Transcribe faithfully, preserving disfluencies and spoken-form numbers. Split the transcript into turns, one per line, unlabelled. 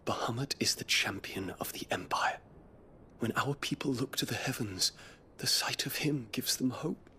Bahamut is the champion of the Empire. When our people look to the heavens, the sight of him gives them hope.